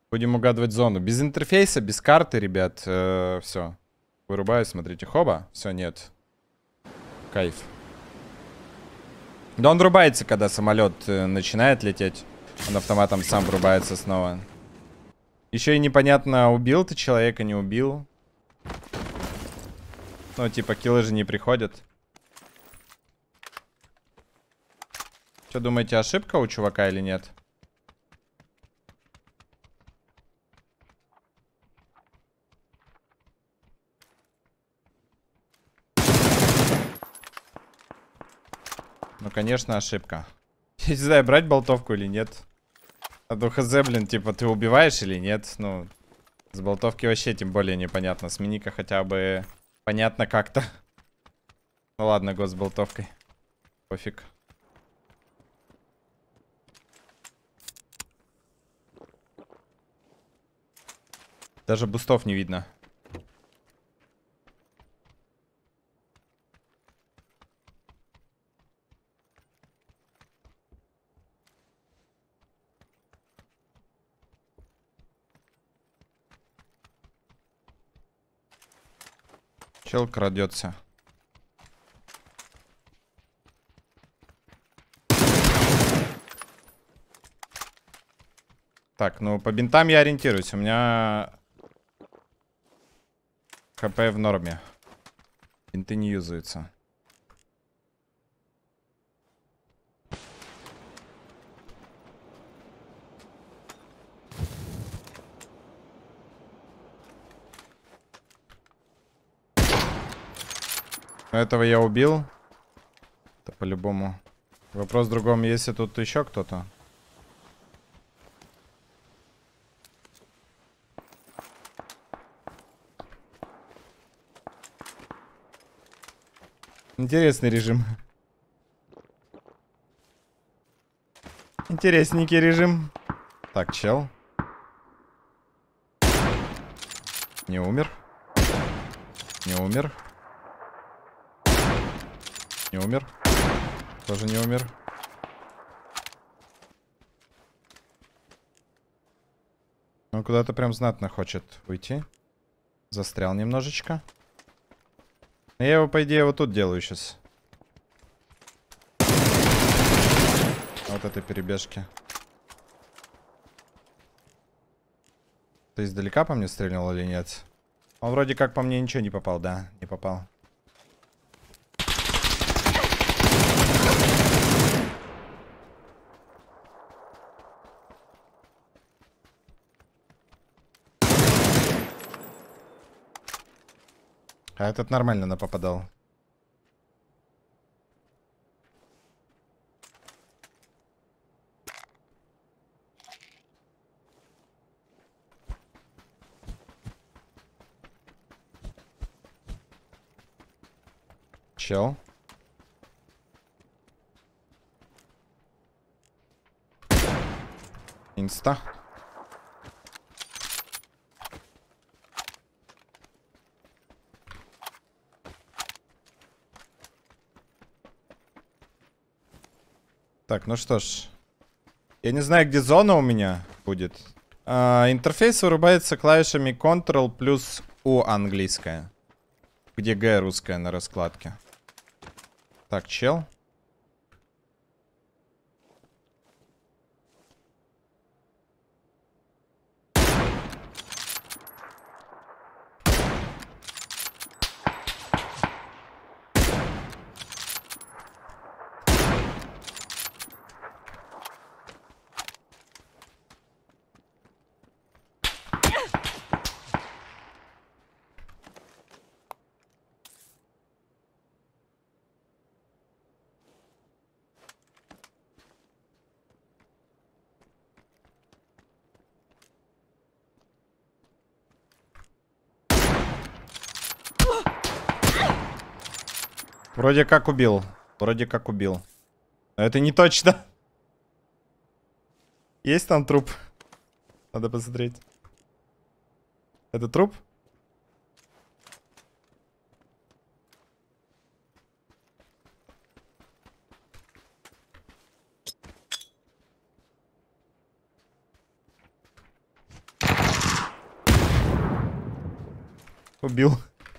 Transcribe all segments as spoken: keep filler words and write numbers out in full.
Будем угадывать зону. Без интерфейса, без карты, ребят. Э, все. Вырубаю, смотрите. Хоба. Все, нет. Кайф. Да он врубается, когда самолет э, начинает лететь. Он автоматом сам врубается снова. Еще и непонятно, убил ты человека, не убил. Ну, типа, киллы же не приходят. Что думаете, ошибка у чувака или нет? Ну, конечно, ошибка. Я не знаю, брать болтовку или нет. А то хз, блин, типа, ты убиваешь или нет? Ну, с болтовки вообще тем более непонятно. С миника хотя бы понятно как-то. Ну ладно, год с болтовкой. Пофиг. Даже бустов не видно. Чел крадется. Так, ну по бинтам я ориентируюсь. У меня хп в норме. Бинты не юзаются. Этого я убил. Это по-любому. Вопрос в другом, если тут еще кто-то. Интересный режим. Интересненький режим. Так, чел. Не умер. Не умер. Не умер. Тоже не умер. Он куда-то прям знатно хочет уйти. Застрял немножечко. Я его, по идее, вот тут делаю сейчас. Вот этой перебежки. Ты издалека по мне стрелял или нет? Он вроде как по мне ничего не попал, да, не попал. А этот нормально напопадал. Чел. Инста. Так, ну что ж. Я не знаю, где зона у меня будет. А, интерфейс вырубается клавишами Ctrl плюс U английская. Где G русская на раскладке. Так, чел. Вроде как убил. Вроде как убил. Но это не точно. Есть там труп? Надо посмотреть. Это труп? Убил.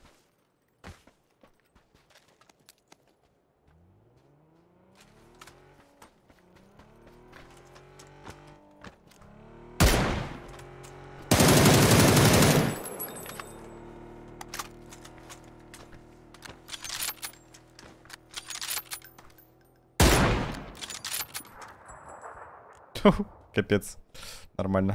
Капец. Нормально.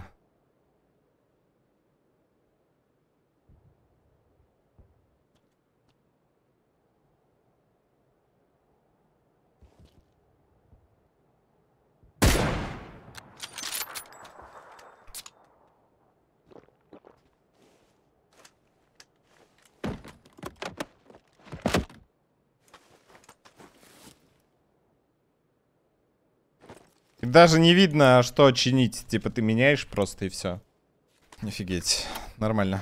И даже не видно, что чинить. Типа ты меняешь просто и все. Офигеть. Нормально.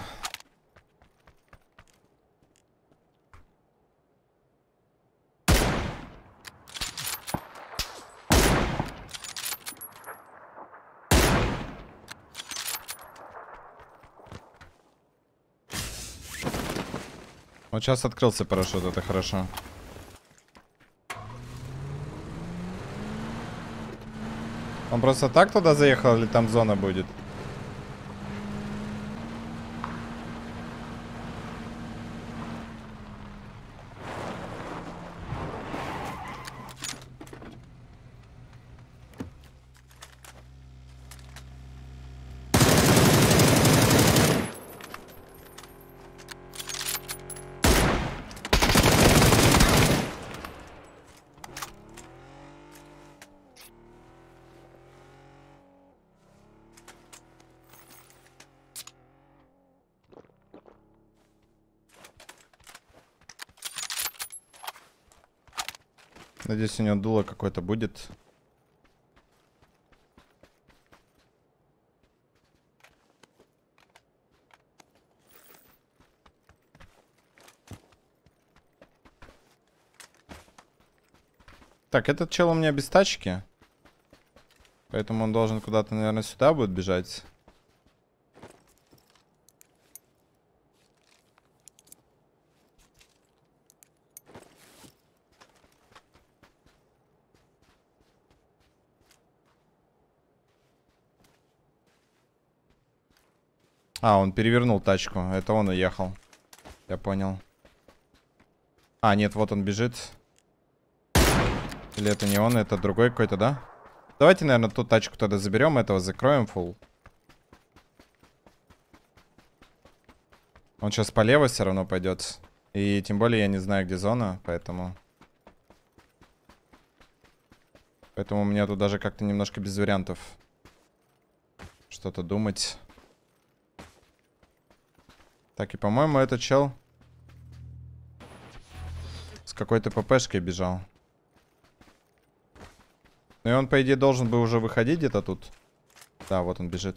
Вот сейчас открылся парашют, это хорошо. Он просто так туда заехал или там зона будет? Надеюсь, у него дуло какое-то будет. Так, этот чел у меня без тачки. Поэтому он должен куда-то, наверное, сюда будет бежать. А, он перевернул тачку. Это он уехал. Я понял. А, нет, вот он бежит. Или это не он, это другой какой-то, да? Давайте, наверное, ту тачку тогда заберем, этого закроем фулл. Он сейчас по левой все равно пойдет. И тем более я не знаю, где зона, поэтому... Поэтому у меня тут даже как-то немножко без вариантов что-то думать. Так, и, по-моему, этот чел с какой-то ППшкой бежал. Ну и он, по идее, должен бы уже выходить где-то тут. Да, вот он бежит.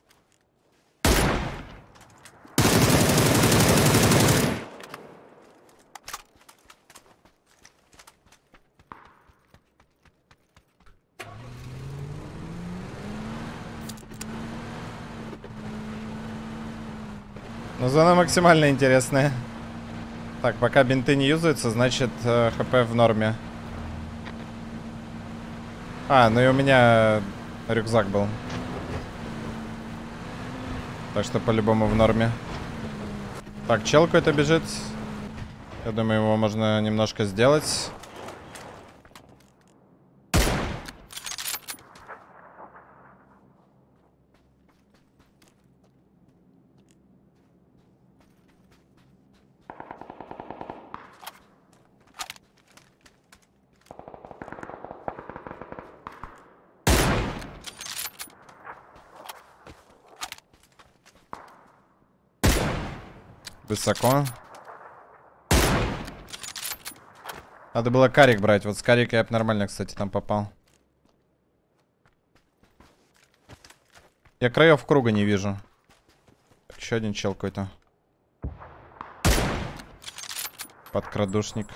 Ну, зона максимально интересная. Так, пока бинты не юзаются, значит, э, хп в норме. А, ну и у меня рюкзак был. Так что по-любому в норме. Так, чел какой-то бежит. Я думаю, его можно немножко сделать. Высоко. Надо было карик брать. Вот с карика я бы нормально, кстати, там попал. Я краев круга не вижу. Еще один чел какой-то. Подкрадушник.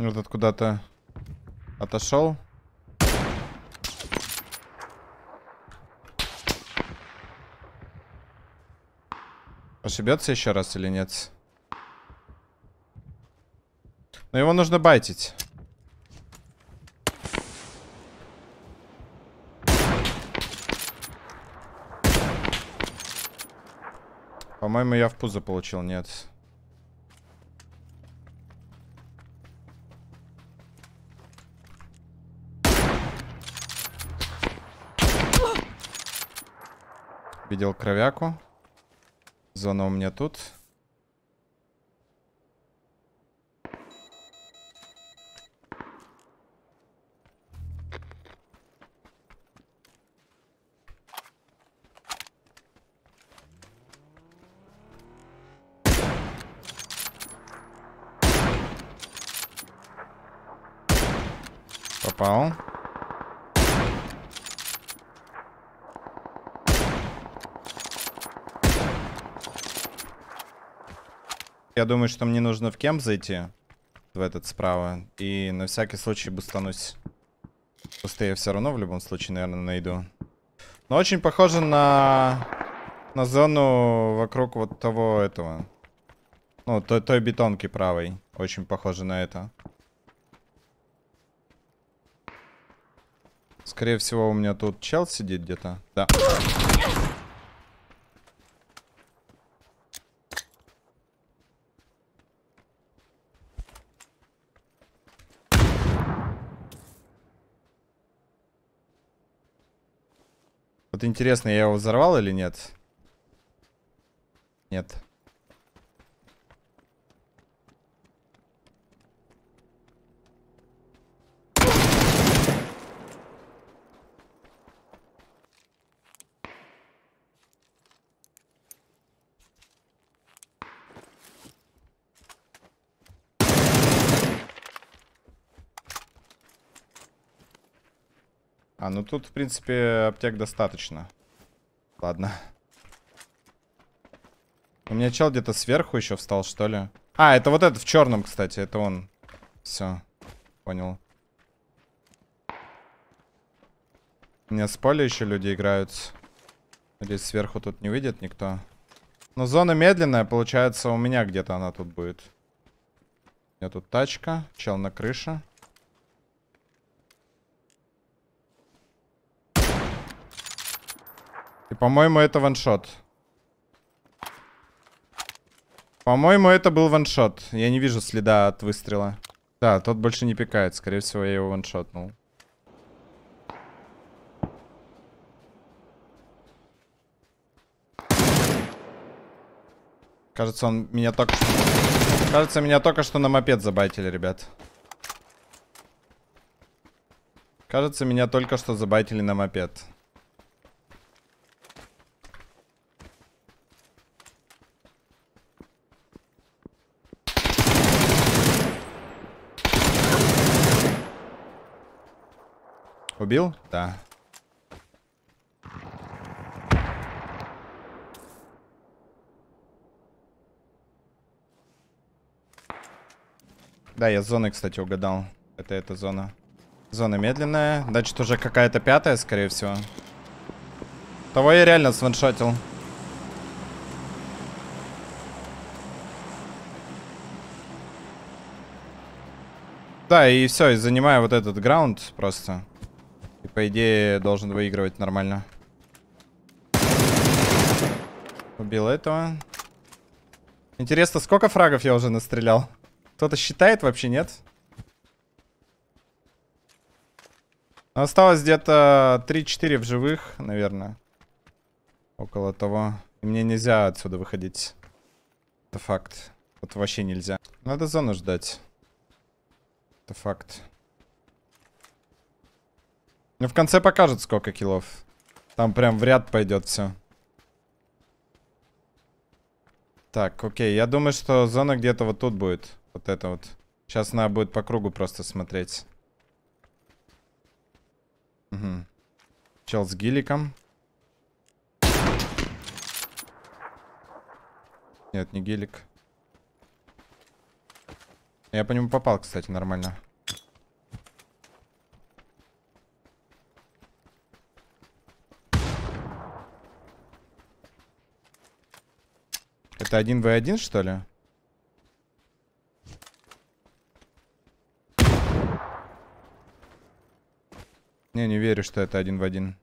Этот куда-то отошел. Ошибется еще раз или нет? Но его нужно байтить. По-моему, я в пузо получил, нет. Видел кровяку. Зона у меня тут. Попал. Я думаю, что мне нужно в кемп зайти. В этот справа. И на всякий случай бустанусь. Просто я все равно в любом случае, наверное, найду. Но очень похоже на... На зону вокруг вот того этого. Ну, той, той бетонки правой. Очень похоже на это. Скорее всего, у меня тут чел сидит где-то. Да. Вот интересно, я его взорвал или нет? Нет. А, ну тут, в принципе, аптек достаточно. Ладно. У меня чел где-то сверху еще встал, что ли? А, это вот этот в черном, кстати, это он. Все, понял. У меня с поля еще люди играют. Надеюсь, сверху тут не выйдет никто. Но зона медленная, получается, у меня где-то она тут будет. У меня тут тачка, чел на крыше. И, по-моему, это ваншот. По-моему, это был ваншот. Я не вижу следа от выстрела. Да, тот больше не пикает. Скорее всего, я его ваншотнул. Кажется, он меня только что... Кажется, меня только что на мопед забайтили, ребят. Кажется, меня только что забайтили на мопед. Убил? Да. Да, я с зоной, кстати, угадал. Это эта зона. Зона медленная. Значит, уже какая-то пятая, скорее всего. Того я реально сваншотил. Да, и все, и занимаю вот этот граунд просто. И по идее должен выигрывать нормально. Убил этого. Интересно, сколько фрагов я уже настрелял? Кто-то считает вообще, нет? Осталось где-то три-четыре в живых, наверное. Около того. И мне нельзя отсюда выходить. Это факт. Вот вообще нельзя. Надо зону ждать. Это факт. Ну, в конце покажет, сколько киллов. Там прям в ряд пойдет все. Так, окей. Я думаю, что зона где-то вот тут будет. Вот это вот. Сейчас надо будет по кругу просто смотреть. Угу. Чел с геликом. Нет, не гелик. Я по нему попал, кстати, нормально. Это один вэ один, что ли? Не, не верю, что это один в один.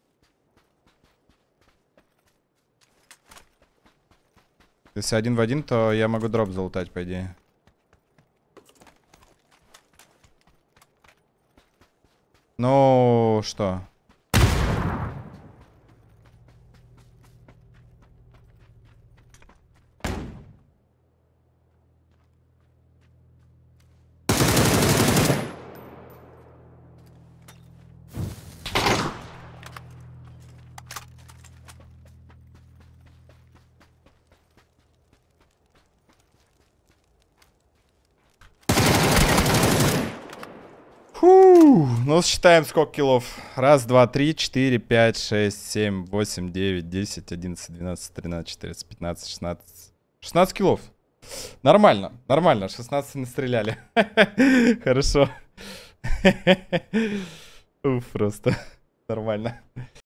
Если один в один, то я могу дроп залутать, по идее. Ну, что? Фу, ну считаем сколько киллов. Раз, два, три, четыре, пять, шесть, семь, восемь, девять, десять, одиннадцать, двенадцать, тринадцать, четырнадцать, пятнадцать, шестнадцать. шестнадцать киллов. Нормально, нормально, шестнадцать настреляли. Хорошо. Уф, просто нормально.